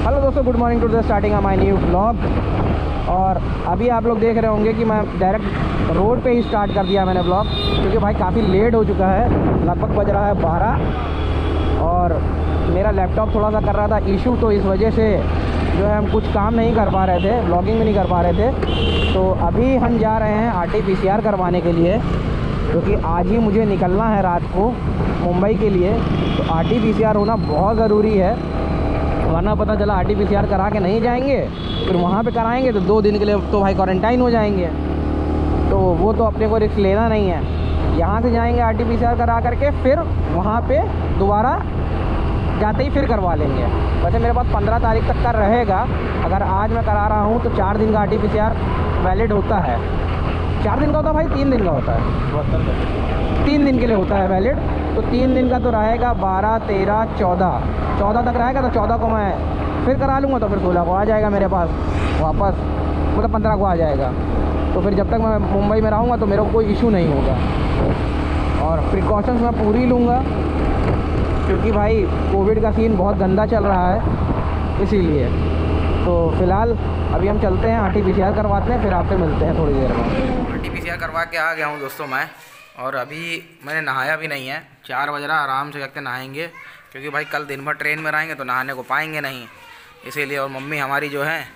Hello दोस्तों, good morning to the starting of my new blog. और अभी आप लोग देख रहे होंगे कि मैं डायरेक्ट रोड पे ही स्टार्ट कर दिया मैंने ब्लॉग, क्योंकि भाई काफ़ी लेट हो चुका है। लगभग बज रहा है 12 और मेरा लैपटॉप थोड़ा सा कर रहा था इशू, तो इस वजह से जो है हम कुछ काम नहीं कर पा रहे थे, ब्लॉगिंग भी नहीं कर पा रहे थे। तो अभी हम जा रहे हैं RT-PCR करवाने के लिए, क्योंकि आज ही मुझे निकलना है रात को मुंबई के लिए। तो RT-PCR होना बहुत ज़रूरी है, वरना पता चला RT-PCR करा के नहीं जाएंगे, फिर वहाँ पे कराएंगे तो 2 दिन के लिए तो भाई क्वारंटाइन हो जाएंगे। तो वो तो अपने को रिस्क लेना नहीं है। यहाँ से जाएंगे RT-PCR करा करके, फिर वहाँ पे दोबारा जाते ही फिर करवा लेंगे। वैसे मेरे पास 15 तारीख तक का रहेगा। अगर आज मैं करा रहा हूँ तो 4 दिन का RT-PCR वैलिड होता है। 4 दिन का होता है भाई, 3 दिन का होता है, 3 दिन के लिए होता है वैलिड। तो 3 दिन का तो रहेगा 12, 13, 14 तक रहेगा। तो 14 को मैं फिर करा लूँगा, तो फिर 16 को आ जाएगा मेरे पास वापस, मतलब 15 को आ जाएगा। तो फिर जब तक मैं मुंबई में रहूँगा तो मेरे को कोई इशू नहीं होगा। और प्रिकॉशंस मैं पूरी लूँगा, क्योंकि भाई कोविड का सीन बहुत गंदा चल रहा है, इसीलिए। तो फ़िलहाल अभी हम चलते हैं RT-PCR करवाते हैं, फिर आपसे मिलते हैं थोड़ी देर में। RT-PCR करवा के आ गया हूँ दोस्तों मैं, और अभी मैंने नहाया भी नहीं है। 4 बज रहा, आराम से करके नहाएंगे, क्योंकि भाई कल दिन भर ट्रेन में रहेंगे तो नहाने को पाएंगे नहीं, इसीलिए। और मम्मी हमारी जो है,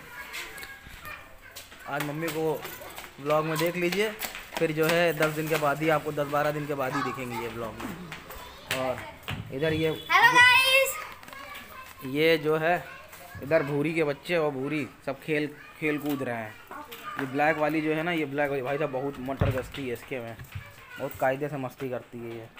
आज मम्मी को ब्लॉग में देख लीजिए, फिर जो है 10 दिन के बाद ही आपको, 10-12 दिन के बाद ही दिखेंगे ये ब्लॉग में। और इधर ये ये जो है, इधर भूरी के बच्चे और भूरी सब खेल कूद रहे हैं। ये ब्लैक वाली जो है ना, ये ब्लैक वाली भाई साहब बहुत मटर गश्ती है इसके में, बहुत कायदे से मस्ती करती है ये।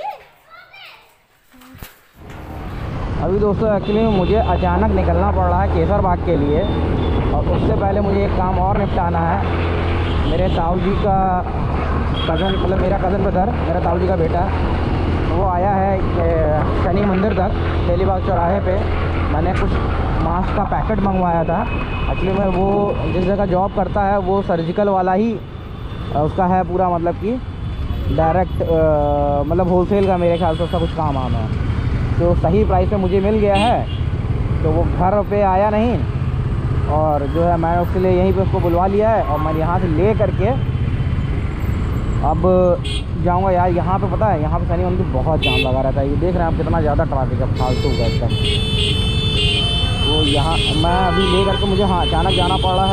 अभी दोस्तों एक्चुअली मुझे अचानक निकलना पड़ रहा है केसर बाग के लिए, और उससे पहले मुझे एक काम और निपटाना है। मेरे ताऊ जी का कज़न, मतलब मेरा कज़न ब्रदर, मेरा ताऊ जी का बेटा, वो आया है शनि मंदिर तक, तेलीबाग चौराहे पे। मैंने कुछ मास्क का पैकेट मंगवाया था। एक्चुअली मैं वो जिस जगह जॉब करता है वो सर्जिकल वाला ही उसका है पूरा, मतलब कि डायरेक्ट मतलब होलसेल का, मेरे ख्याल से उसका कुछ काम आम है। तो सही प्राइस पे मुझे मिल गया है, तो वो घर पे आया नहीं, और जो है मैंने उसके लिए यहीं पे उसको बुलवा लिया है। और मैं यहाँ से ले करके अब जाऊँगा। यार यहाँ पे पता है, यहाँ पे शनि मंदिर बहुत जाम लगा रहता है। ये देख रहे हैं आप कितना ज़्यादा ट्रैफिक है, फालतू का एकदम। तो यहाँ मैं अभी ले करके मुझे अचानक जाना पड़ रहा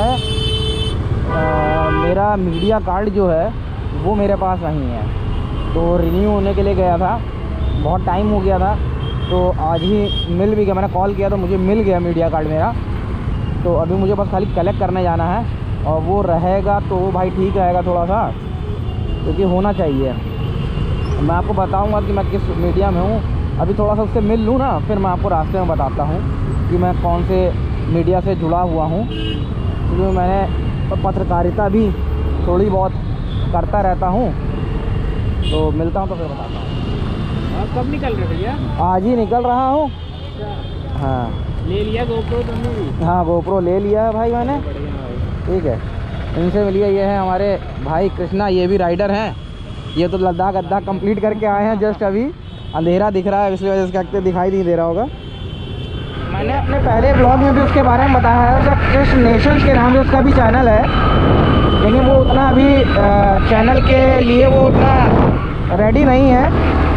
है। मेरा मीडिया कार्ड जो है वो मेरे पास नहीं है, तो रिन्यू होने के लिए गया था, बहुत टाइम हो गया था, तो आज ही मिल भी गया। मैंने कॉल किया तो मुझे मिल गया मीडिया कार्ड मेरा। तो अभी मुझे बस खाली कलेक्ट करने जाना है, और वो रहेगा तो भाई ठीक रहेगा थोड़ा सा, क्योंकि होना चाहिए। मैं आपको बताऊंगा कि मैं किस मीडिया में हूँ। अभी थोड़ा सा उससे मिल लूँ ना, फिर मैं आपको रास्ते में बताता हूँ कि मैं कौन से मीडिया से जुड़ा हुआ हूँ, क्योंकि मैंने पत्रकारिता भी थोड़ी बहुत करता रहता हूँ। तो मिलता हूँ तो फिर बताता हूँ। कब निकल रहे भैया? आज ही निकल रहा हूँ। हाँ, ले लिया गोप्रो तुमने भी? हाँ, गोप्रो ले लिया है भाई मैंने। ठीक है, इनसे मिलिए। ये है हमारे भाई कृष्णा, ये भी राइडर हैं। ये तो लद्दाख कंप्लीट करके आए हैं जस्ट अभी। अंधेरा दिख रहा है, इसलिए वजह से क्या दिखाई नहीं दे रहा होगा। मैंने अपने पहले ब्लॉग में भी उसके बारे में बताया है, उसका कृष्ण नेशंस के नाम से उसका भी चैनल है, लेकिन वो उतना अभी चैनल के लिए वो उतना रेडी नहीं है,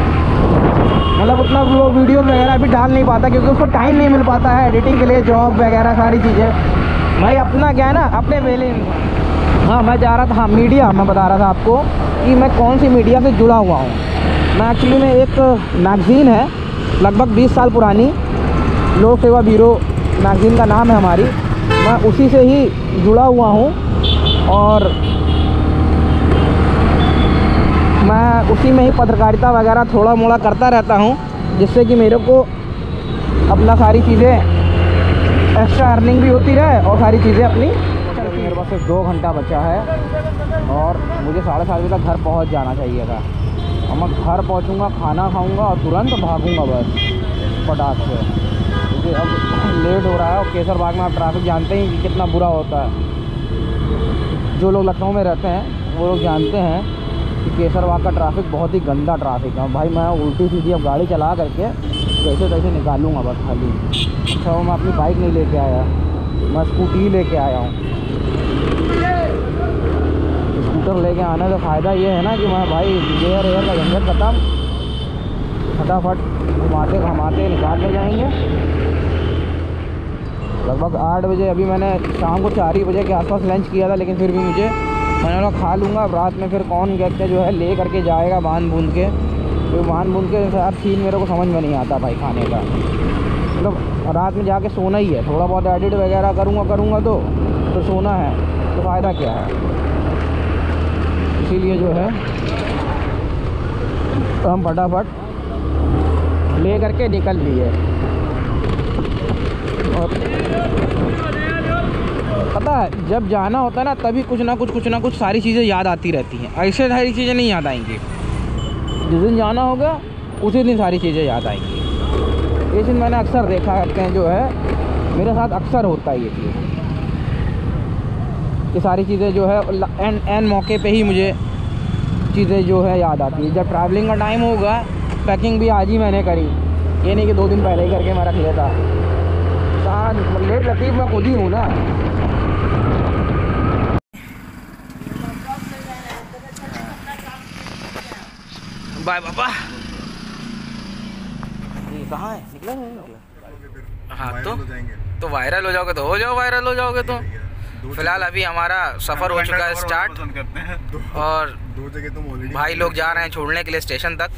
मतलब उतना वो वीडियो वगैरह अभी डाल नहीं पाता, क्योंकि उसको टाइम नहीं मिल पाता है एडिटिंग के लिए, जॉब वगैरह सारी चीज़ें। भाई अपना क्या है ना, अपने वेले। हाँ, मैं जा रहा था, हाँ मीडिया, मैं बता रहा था आपको कि मैं कौन सी मीडिया से जुड़ा हुआ हूँ। मैं एक्चुअली में एक मैगज़ीन है लगभग 20 साल पुरानी, लोक सेवा ब्यूरो मैगज़ीन का नाम है हमारी, मैं उसी से ही जुड़ा हुआ हूँ, और मैं उसी में ही पत्रकारिता वगैरह थोड़ा मोड़ा करता रहता हूँ, जिससे कि मेरे को अपना सारी चीज़ें एक्स्ट्रा अर्निंग भी होती रहे और सारी चीज़ें अपनी। मेरे पास सिर्फ 2 घंटा बचा है, और मुझे 7:30 बजे तक घर पहुँच जाना चाहिए था। और मैं घर पहुँचूँगा, खाना खाऊँगा और तुरंत भागूँगा बस फटाक से, क्योंकि अब लेट हो रहा है। और केसर बाग में आप ट्रैफिक जानते ही कि कितना बुरा होता है। जो लोग लखनऊ में रहते हैं वो लोग जानते हैं कि केसर बाग का ट्रैफिक बहुत ही गंदा ट्रैफिक है। भाई मैं उल्टी सीधी अब गाड़ी चला करके कैसे तैसे निकालूंगा बस खाली। अच्छा वो मैं अपनी बाइक नहीं लेके आया, मैं स्कूटी लेके आया हूँ। स्कूटर लेके आने से फ़ायदा ये है ना कि मैं भाई गेयर एयर का झंझट खत्म, फटाफट घुमाते घुमाते निकाल ले जाएंगे। लगभग 8 बजे, अभी मैंने शाम को 4 ही बजे के आसपास लंच किया था, लेकिन फिर भी मैंने बोला खा लूँगा। रात में फिर कौन कहते जो है ले करके जाएगा बांध बूंद के, तो बांध बूंद के यार सीन मेरे को समझ में नहीं आता भाई खाने का। मतलब रात में जाके सोना ही है, थोड़ा बहुत एडिट वगैरह करूँगा तो सोना है, तो फ़ायदा क्या है। इसीलिए जो है तो हम फटाफट ले करके निकल लिए। और पता है जब जाना होता है ना तभी कुछ ना कुछ सारी चीज़ें याद आती रहती हैं, ऐसे सारी चीज़ें नहीं याद आएंगी। जिस दिन जाना होगा उसी दिन सारी चीज़ें याद आएंगी। ये चीज़ मैंने अक्सर देखा है, जो है मेरे साथ अक्सर होता है ये चीज़, कि सारी चीज़ें जो है एन मौके पे ही मुझे चीज़ें जो है याद आती है। जब ट्रैवलिंग का टाइम होगा, पैकिंग भी आज ही मैंने करी, ये नहीं कि 2 दिन पहले ही करके मैं रख लेता। लेट लतीफ़ मैं खुद ही हूँ ना। बाय बाबा। ये कहाँ है? निकला नहीं निकला? हाँ तो वायरल हो जाओगे तो हो जाओ, वायरल हो जाओगे तो। फिलहाल अभी हमारा सफ़र हो चुका है स्टार्ट, और 2 जगह तुम भाई लोग जा रहे हैं छोड़ने के लिए स्टेशन तक।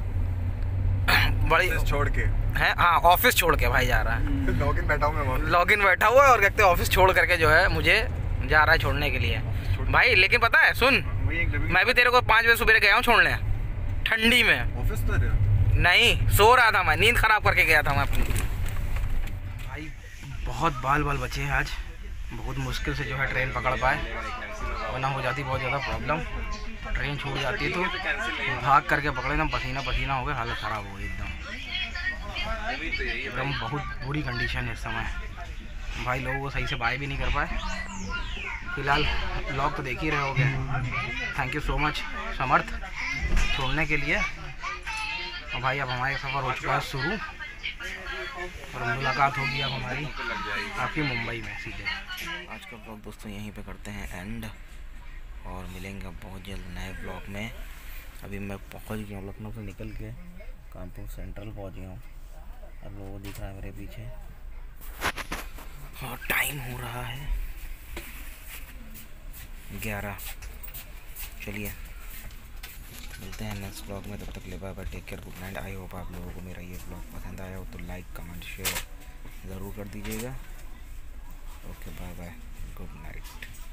बड़ी छोड़ के है, हाँ ऑफिस छोड़ के भाई जा रहा है। लॉगिन बैठा हूँ मैं, लॉगिन बैठा हुआ है और कहते ऑफिस छोड़ करके जो है मुझे जा रहा है छोड़ने के लिए भाई। लेकिन पता है सुन, मैं भी तेरे को 5 बजे सुबह गया हूँ छोड़ने, ठंडी में। ऑफिस तो नहीं, सो रहा था मैं, नींद ख़राब करके गया था मैं अपनी। भाई बहुत बाल बचे हैं आज, बहुत मुश्किल से जो है ट्रेन पकड़ पाए, वरना हो जाती बहुत ज़्यादा प्रॉब्लम। ट्रेन छूट जाती तो भाग करके पकड़े, एकदम पसीना हो गया, हालत ख़राब हो गई एकदम बहुत बुरी कंडीशन है इस समय। भाई लोगों को सही से बाय भी नहीं कर पाए। फिलहाल ब्लॉग तो देख ही रहे होगे। Thank you so much Samarth छोड़ने के लिए। और भाई अब हमारा सफ़र हो चुका है शुरू, और मुलाकात होगी अब हमारी आपकी मुंबई में सीधे। आज का ब्लॉग दोस्तों यहीं पे करते हैं एंड, और मिलेंगे बहुत जल्द नए ब्लॉग में। अभी मैं पहुंच गया हूँ, लखनऊ से निकल के कानपुर सेंट्रल पहुंच गया हूँ। अब लोगों दिख रहा है मेरे पीछे, और टाइम हो रहा है 11। चलिए मिलते हैं नेक्स्ट ब्लॉग में, तब तक ले bye, take care, good night. I hope आप लोगों को मेरा ये ब्लॉग पसंद आया हो तो लाइक कमेंट शेयर ज़रूर कर दीजिएगा। Okay bye bye, good night.